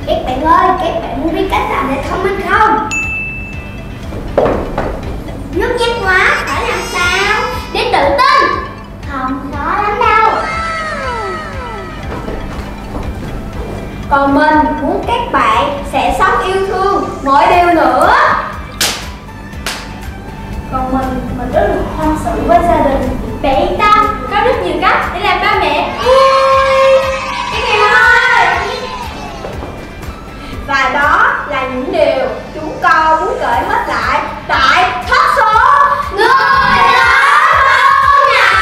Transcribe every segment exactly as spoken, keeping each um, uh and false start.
Các bạn ơi, các bạn muốn biết cách làm để thông minh không? Nhút nhát quá, phải làm sao để tự tin? Không khó lắm đâu. Còn mình muốn các bạn sẽ sống yêu thương mọi điều nữa. Còn mình, mình rất là tâm sự với gia đình. Bạn yên tâm, có rất nhiều cách để làm ba mẹ vui. Cái này thôi. Và đó là những điều chúng con muốn gửi hết lại tại talk show Người lớn không nhỏ.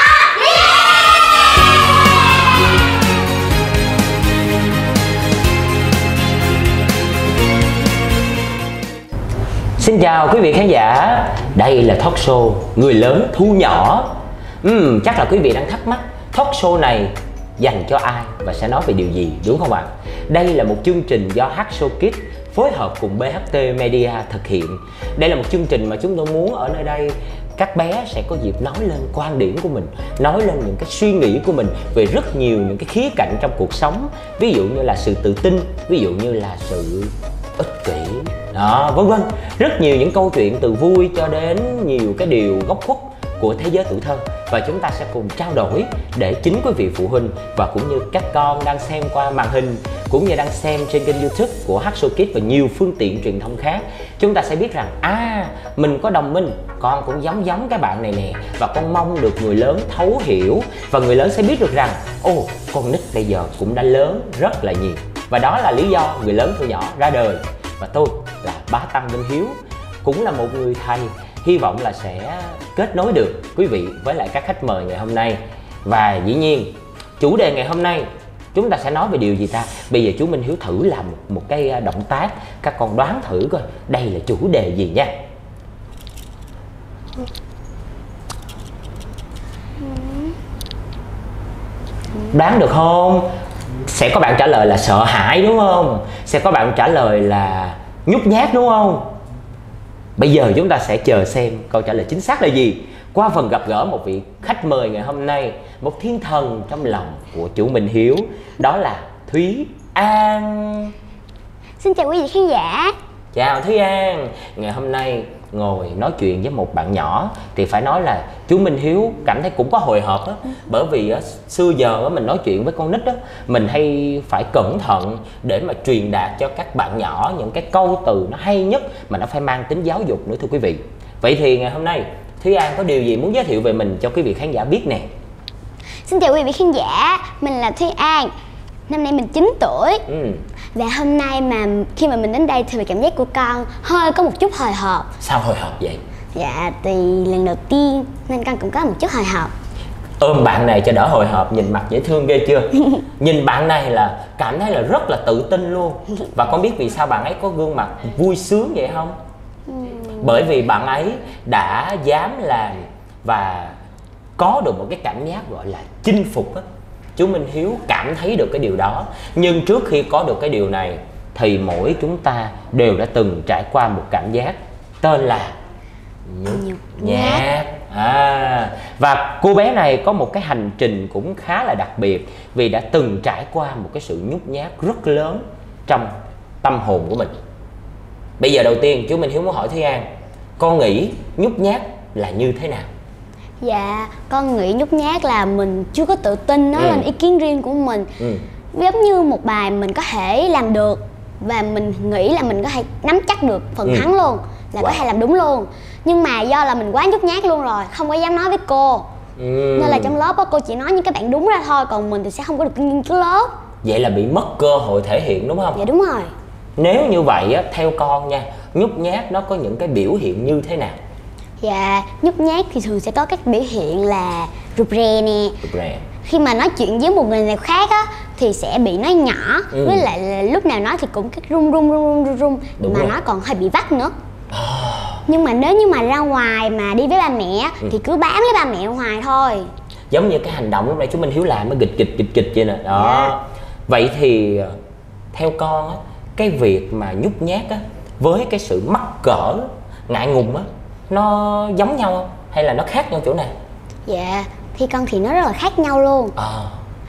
Xin chào quý vị khán giả, đây là talk show Người lớn thu nhỏ. uhm, Chắc là quý vị đang thắc mắc talk show này dành cho ai và sẽ nói về điều gì, đúng không ạ? Đây là một chương trình do hát show Kids phối hợp cùng bê hát tê Media thực hiện. Đây là một chương trình mà chúng tôi muốn ở nơi đây các bé sẽ có dịp nói lên quan điểm của mình, nói lên những cái suy nghĩ của mình về rất nhiều những cái khía cạnh trong cuộc sống. Ví dụ như là sự tự tin, ví dụ như là sự ích kỷ, đó, vân vân. Rất nhiều những câu chuyện từ vui cho đến nhiều cái điều góc khuất của thế giới tuổi thơ. Và chúng ta sẽ cùng trao đổi để chính quý vị phụ huynh và cũng như các con đang xem qua màn hình cũng như đang xem trên kênh YouTube của hát show Kids và nhiều phương tiện truyền thông khác, chúng ta sẽ biết rằng à, mình có đồng minh, con cũng giống giống cái bạn này nè, và con mong được người lớn thấu hiểu, và người lớn sẽ biết được rằng ồ, con nít bây giờ cũng đã lớn rất là nhiều. Và đó là lý do Người Lớn Thu Nhỏ ra đời. Và tôi là Bá Tăng Minh Hiếu, cũng là một người thầy, hy vọng là sẽ kết nối được quý vị với lại các khách mời ngày hôm nay. Và dĩ nhiên chủ đề ngày hôm nay chúng ta sẽ nói về điều gì ta? Bây giờ chú Minh Hiếu thử làm một, một cái động tác, các con đoán thử coi đây là chủ đề gì nha. Đoán được không? Sẽ có bạn trả lời là sợ hãi đúng không? Sẽ có bạn trả lời là nhút nhát đúng không? Bây giờ chúng ta sẽ chờ xem câu trả lời chính xác là gì qua phần gặp gỡ một vị khách mời ngày hôm nay, một thiên thần trong lòng của chủ Minh Hiếu, đó là Thúy An. Xin chào quý vị khán giả. Chào Thúy An. Ngày hôm nay ngồi nói chuyện với một bạn nhỏ thì phải nói là chú Minh Hiếu cảm thấy cũng có hồi hộp á. Bởi vì á, xưa giờ á, mình nói chuyện với con nít á, mình hay phải cẩn thận để mà truyền đạt cho các bạn nhỏ những cái câu từ nó hay nhất mà nó phải mang tính giáo dục nữa thưa quý vị. Vậy thì ngày hôm nay Thúy An có điều gì muốn giới thiệu về mình cho quý vị khán giả biết nè? Xin chào quý vị khán giả, mình là Thúy An. Năm nay mình chín tuổi. ừ. Và hôm nay mà khi mà mình đến đây thì cảm giác của con hơi có một chút hồi hộp. Sao hồi hộp vậy? Dạ, thì lần đầu tiên nên con cũng có một chút hồi hộp. Ôm bạn này cho đỡ hồi hộp, nhìn mặt dễ thương ghê chưa? Nhìn bạn này là cảm thấy là rất là tự tin luôn. Và con biết vì sao bạn ấy có gương mặt vui sướng vậy không? Bởi vì bạn ấy đã dám làm và có được một cái cảm giác gọi là chinh phục á. Chú Minh Hiếu cảm thấy được cái điều đó. Nhưng trước khi có được cái điều này thì mỗi chúng ta đều đã từng trải qua một cảm giác tên là nhút nhát. À, và cô bé này có một cái hành trình cũng khá là đặc biệt vì đã từng trải qua một cái sự nhút nhát rất lớn trong tâm hồn của mình. Bây giờ đầu tiên chú Minh Hiếu muốn hỏi Thúy An, con nghĩ nhút nhát là như thế nào? Dạ, con nghĩ nhút nhát là mình chưa có tự tin nói ừ. lên ý kiến riêng của mình. ừ. Giống như một bài mình có thể làm được và mình nghĩ là mình có thể nắm chắc được phần ừ. thắng luôn, là wow. có thể làm đúng luôn. Nhưng mà do là mình quá nhút nhát luôn rồi, không có dám nói với cô. ừ. Nên là trong lớp đó, cô chỉ nói những cái bạn đúng ra thôi, còn mình thì sẽ không có được kinh nghiệm của lớp. Vậy là bị mất cơ hội thể hiện đúng không? Dạ đúng rồi. Nếu như vậy á, theo con nha, nhút nhát nó có những cái biểu hiện như thế nào? Dạ, nhút nhát thì thường sẽ có các biểu hiện là rụt rè nè. Rụt rè. Khi mà nói chuyện với một người nào khác á thì sẽ bị nói nhỏ. ừ. Với lại là lúc nào nói thì cũng cái run run run run run Đúng mà rồi. Nói còn hơi bị vắt nữa. à. Nhưng mà nếu như mà ra ngoài mà đi với ba mẹ ừ. thì cứ bám với ba mẹ hoài thôi. Giống như cái hành động lúc nãy chú Minh Hiếu làm nó gịch gịch gịch gịch vậy nè đó. Dạ. Vậy thì theo con á, cái việc mà nhút nhát á với cái sự mắc cỡ, ngại ngùng á, nó giống nhau không? Hay là nó khác nhau chỗ nào? Dạ, thì con thì nó rất là khác nhau luôn. à.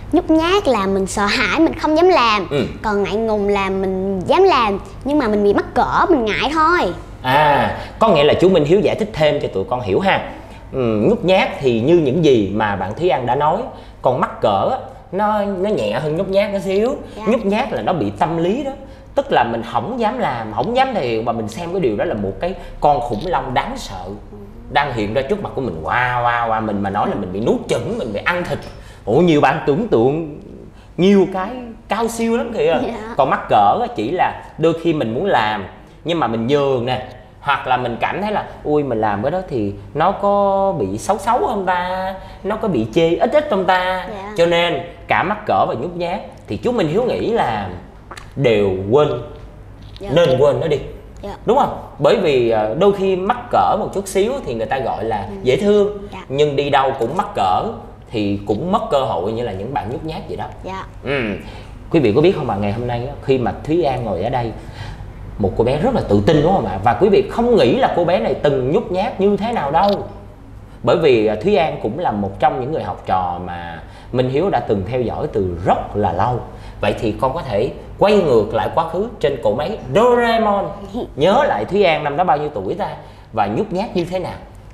nhút nhát là mình sợ hãi, mình không dám làm. ừ. Còn ngại ngùng là mình dám làm nhưng mà mình bị mắc cỡ, mình ngại thôi. À, có nghĩa là chú Minh Hiếu giải thích thêm cho tụi con hiểu ha. ừ, Nhút nhát thì như những gì mà bạn Thúy An đã nói. Còn mắc cỡ nó nó nhẹ hơn nhút nhát một xíu. dạ. Nhút nhát là nó bị tâm lý đó, tức là mình không dám làm, không dám thể hiện, mà mình xem cái điều đó là một cái con khủng long đáng sợ đang hiện ra trước mặt của mình. Wow, wow, wow. Mình mà nói là mình bị nuốt chửng, mình bị ăn thịt. Ủa, nhiều bạn tưởng tượng nhiều cái cao siêu lắm kìa. yeah. Còn mắc cỡ chỉ là đôi khi mình muốn làm nhưng mà mình nhường nè, hoặc là mình cảm thấy là ui mình làm cái đó thì nó có bị xấu xấu không ta, nó có bị chê ít ít không ta. yeah. Cho nên cả mắc cỡ và nhút nhát thì chú Minh Hiếu nghĩ là đều quên. yeah. Nên quên nó đi. yeah. Đúng không? Bởi vì đôi khi mắc cỡ một chút xíu thì người ta gọi là ừ. dễ thương. yeah. Nhưng đi đâu cũng mắc cỡ thì cũng mất cơ hội như là những bạn nhút nhát vậy đó. yeah. ừ. Quý vị có biết không, mà ngày hôm nay khi mà Thúy An ngồi ở đây, một cô bé rất là tự tin đúng không ạ? Và quý vị không nghĩ là cô bé này từng nhút nhát như thế nào đâu. Bởi vì Thúy An cũng là một trong những người học trò mà Minh Hiếu đã từng theo dõi từ rất là lâu. Vậy thì con có thể quay ngược lại quá khứ trên cỗ máy Doraemon, nhớ lại Thúy An năm đó bao nhiêu tuổi ta, và nhút nhát như thế nào?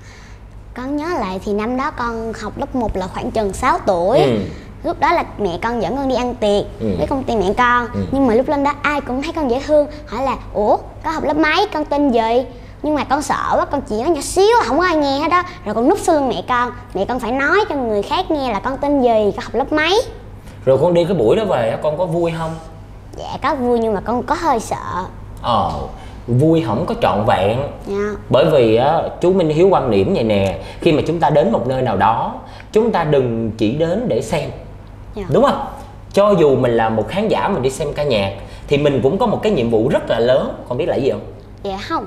Con nhớ lại thì năm đó con học lớp một là khoảng chừng sáu tuổi. ừ. Lúc đó là mẹ con dẫn con đi ăn tiệc ừ. với công ty mẹ con. ừ. Nhưng mà lúc lên đó ai cũng thấy con dễ thương, hỏi là ủa con học lớp mấy, con tên gì. Nhưng mà con sợ quá, con chỉ nói nhỏ xíu, không có ai nghe hết đó. Rồi con núp sau lưng mẹ con, mẹ con phải nói cho người khác nghe là con tên gì, con học lớp mấy. Rồi con đi cái buổi đó về con có vui không? Dạ có vui nhưng mà con có hơi sợ. Ờ, vui không có trọn vẹn. dạ. Bởi vì á, chú Minh Hiếu quan điểm vậy nè, khi mà chúng ta đến một nơi nào đó, chúng ta đừng chỉ đến để xem. dạ. Đúng không? Cho dù mình là một khán giả mình đi xem ca nhạc thì mình cũng có một cái nhiệm vụ rất là lớn. Con biết là gì không? Dạ không.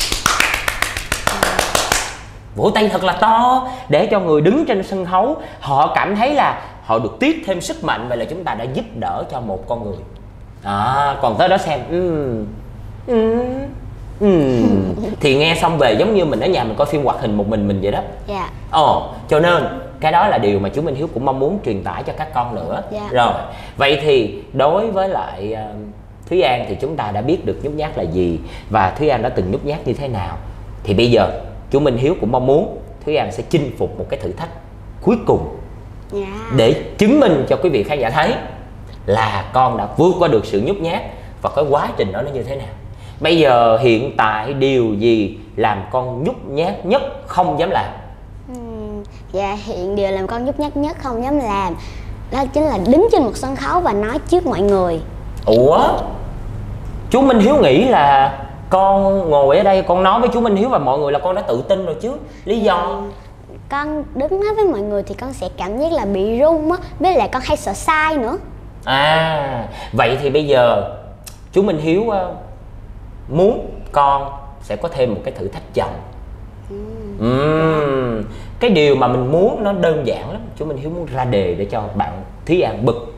Vỗ tay thật là to để cho người đứng trên sân khấu họ cảm thấy là họ được tiếp thêm sức mạnh. Vậy là chúng ta đã giúp đỡ cho một con người. À, còn tới đó xem um, um, um, thì nghe xong về giống như mình ở nhà mình coi phim hoạt hình một mình mình vậy đó. Dạ. Ồ, cho nên cái đó là điều mà chú Minh Hiếu cũng mong muốn truyền tải cho các con nữa. dạ. Rồi, vậy thì đối với lại uh, Thúy An thì chúng ta đã biết được nhút nhát là gì và Thúy An đã từng nhút nhát như thế nào. Thì bây giờ chú Minh Hiếu cũng mong muốn Thúy An sẽ chinh phục một cái thử thách cuối cùng. dạ. Để chứng minh cho quý vị khán giả thấy là con đã vượt qua được sự nhút nhát và cái quá trình đó nó như thế nào. Bây giờ hiện tại điều gì làm con nhút nhát nhất không dám làm? uhm, Dạ hiện điều làm con nhút nhát nhất không dám làm đó chính là đứng trên một sân khấu và nói trước mọi người. Ủa? Chú Minh Hiếu nghĩ là con ngồi ở đây con nói với chú Minh Hiếu và mọi người là con đã tự tin rồi chứ. Lý do? Con đứng nói với mọi người thì con sẽ cảm giác là bị run á, với lại con hay sợ sai nữa. À, vậy thì bây giờ chú Minh Hiếu uh, muốn con sẽ có thêm một cái thử thách chồng. uhm. Uhm. Cái điều mà mình muốn nó đơn giản lắm. Chú Minh Hiếu muốn ra đề để cho bạn Thúy An bực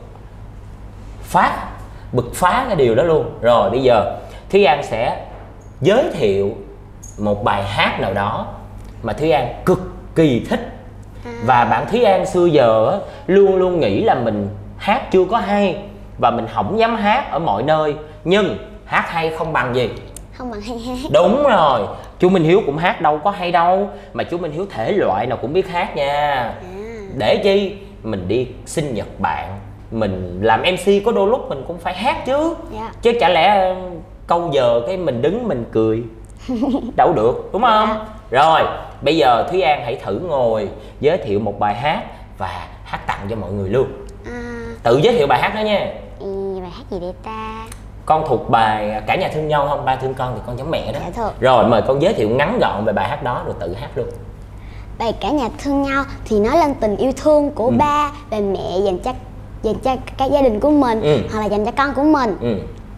phát bực phá cái điều đó luôn. Rồi bây giờ Thúy An sẽ giới thiệu một bài hát nào đó mà Thúy An cực kỳ thích. à. Và bạn Thúy An xưa giờ luôn luôn nghĩ là mình hát chưa có hay và mình không dám hát ở mọi nơi. Nhưng hát hay không bằng gì? Không bằng hay hát. Đúng rồi, chú Minh Hiếu cũng hát đâu có hay đâu, mà chú Minh Hiếu thể loại nào cũng biết hát nha. à. Để chi? Mình đi sinh nhật bạn, mình làm em xê có đôi lúc mình cũng phải hát chứ. dạ. Chứ chả lẽ câu giờ cái mình đứng mình cười đâu được, đúng không? dạ. Rồi bây giờ Thúy An hãy thử ngồi giới thiệu một bài hát và hát tặng cho mọi người luôn. à. Tự giới thiệu bài hát đó nha. ừ, Bài hát gì đây ta? Con thuộc bài Cả Nhà Thương Nhau không? Ba thương con thì con giống mẹ đó. dạ, thuộc. Rồi mời con giới thiệu ngắn gọn về bài hát đó rồi tự hát luôn. Bài Cả Nhà Thương Nhau thì nói lên tình yêu thương của ừ. ba và mẹ dành cho dành cho các gia đình của mình. ừ. Hoặc là dành cho con của mình. ừ.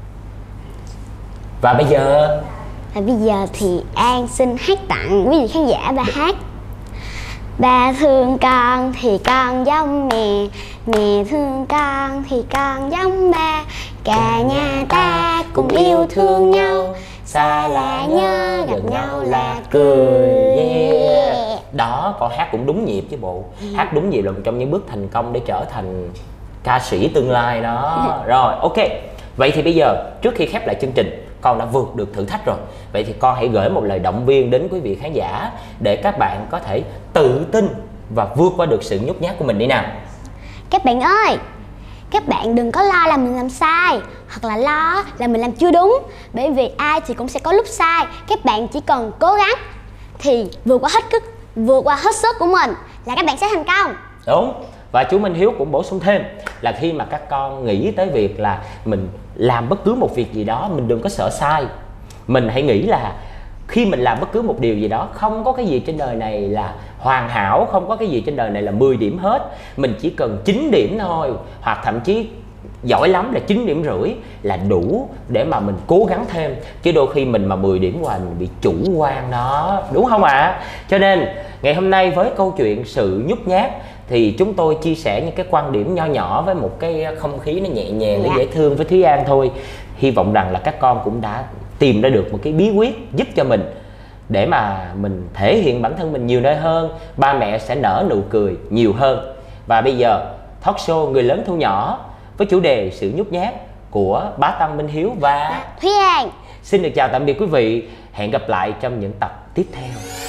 Và bây giờ Và bây giờ thì An xin hát tặng quý vị khán giả bài hát Ba thương con thì con giống mẹ, mẹ thương con thì con giống ba. Cả nhà ta cùng yêu thương nhau, xa là nhớ gặp nhau là cười. yeah. Đó, con hát cũng đúng nhịp chứ bộ. ừ. Hát đúng nhịp là một trong những bước thành công để trở thành ca sĩ tương lai đó. Rồi, ok. Vậy thì bây giờ trước khi khép lại chương trình, con đã vượt được thử thách rồi. Vậy thì con hãy gửi một lời động viên đến quý vị khán giả để các bạn có thể tự tin và vượt qua được sự nhút nhát của mình đi nào. Các bạn ơi, các bạn đừng có lo là mình làm sai hoặc là lo là mình làm chưa đúng, bởi vì ai thì cũng sẽ có lúc sai. Các bạn chỉ cần cố gắng thì vượt qua hết sức, vượt qua hết sức của mình là các bạn sẽ thành công. Đúng. Và chú Minh Hiếu cũng bổ sung thêm là khi mà các con nghĩ tới việc là mình làm bất cứ một việc gì đó, mình đừng có sợ sai. Mình hãy nghĩ là khi mình làm bất cứ một điều gì đó, không có cái gì trên đời này là hoàn hảo, không có cái gì trên đời này là mười điểm hết. Mình chỉ cần chín điểm thôi, hoặc thậm chí giỏi lắm là chín điểm rưỡi là đủ để mà mình cố gắng thêm. Chứ đôi khi mình mà mười điểm hoài mình bị chủ quan đó, đúng không ạ? À? Cho nên ngày hôm nay với câu chuyện sự nhút nhát thì chúng tôi chia sẻ những cái quan điểm nho nhỏ với một cái không khí nó nhẹ nhàng, nó dễ thương với Thúy An thôi. Hy vọng rằng là các con cũng đã tìm ra được một cái bí quyết giúp cho mình để mà mình thể hiện bản thân mình nhiều nơi hơn, ba mẹ sẽ nở nụ cười nhiều hơn. Và bây giờ talk show Người Lớn Thu Nhỏ với chủ đề sự nhút nhát của Bá Tăng, Minh Hiếu và Thúy An xin được chào tạm biệt quý vị. Hẹn gặp lại trong những tập tiếp theo.